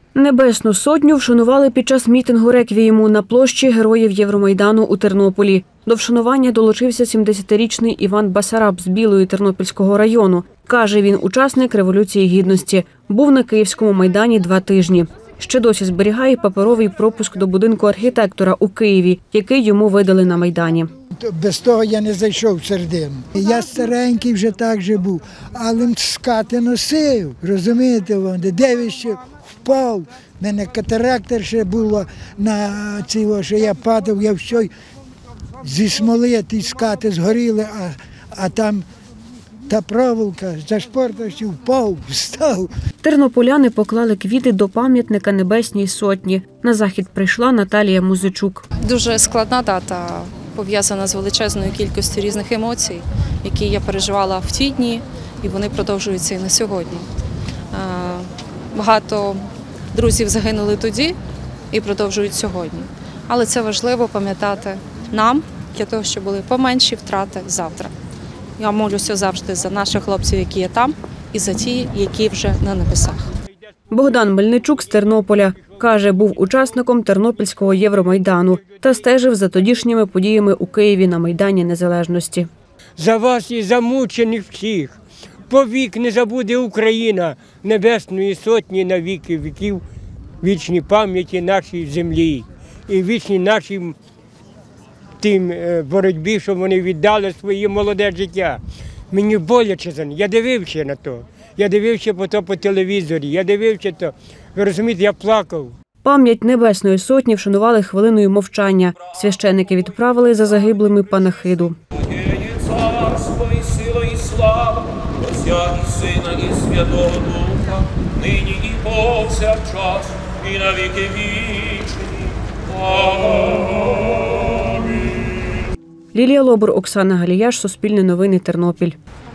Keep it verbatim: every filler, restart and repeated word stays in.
Небесну сотню вшанували під час мітингу реквієму на площі Героїв Євромайдану у Тернополі. До вшанування долучився сімдесятирічний Іван Басараб з Білої Тернопільського району. Каже, він учасник Революції Гідності. Був на Київському майдані два тижні. Ще досі зберігає паперовий пропуск до будинку архітектора у Києві, який йому видали на Майдані. Без того я не зайшов всередину. Я старенький вже так же був, але скати носив, розумієте, де дев'яще впав. У мене катаракта ще була на цього, що я падав, я все зі смоли, ті скати згоріли, а, а там та проволока, зашпортався, впав, встав. Тернополяни поклали квіти до пам'ятника Небесній Сотні. На захід прийшла Наталія Музичук. Дуже складна дата, пов'язана з величезною кількістю різних емоцій, які я переживала в ті дні, і вони продовжуються і на сьогодні. Багато друзів загинули тоді і продовжують сьогодні. Але це важливо пам'ятати нам, для того, щоб були поменші втрати завтра. Я молюся завжди за наших хлопців, які є там, і за ті, які вже на небесах. Богдан Мельничук з Тернополя. Каже, був учасником Тернопільського Євромайдану та стежив за тодішніми подіями у Києві на Майдані Незалежності. За вас і замучених всіх. Повік не забуде Україна Небесної Сотні на віки віків, вічній пам'яті нашій землі і вічній нашій тим боротьбі, що вони віддали своє молоде життя. Мені боляче за них. Я дивився на то. Я дивився по то по телевізорі. Я дивився то. Ви розумієте, я плакав. Пам'ять Небесної Сотні вшанували хвилиною мовчання. Священики відправили за загиблими панахиду. Царство і сила і слава, Отця і Сина і Святого Духа, нині і повсякчас, і на віки вічні. Амінь. Лілія Лобур, Оксана Галіяш, Суспільне новини, Тернопіль.